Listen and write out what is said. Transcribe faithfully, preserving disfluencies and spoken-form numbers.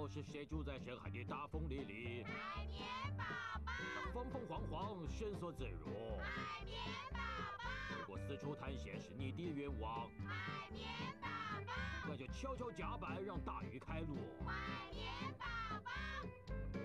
是谁住在深海的大风里里？ 海绵宝宝， 风风黄黄，伸缩自如。 海绵宝宝， 如果四处探险是你的愿望， 海绵宝宝， 那就敲敲甲板，让大鱼开路。 海绵宝宝。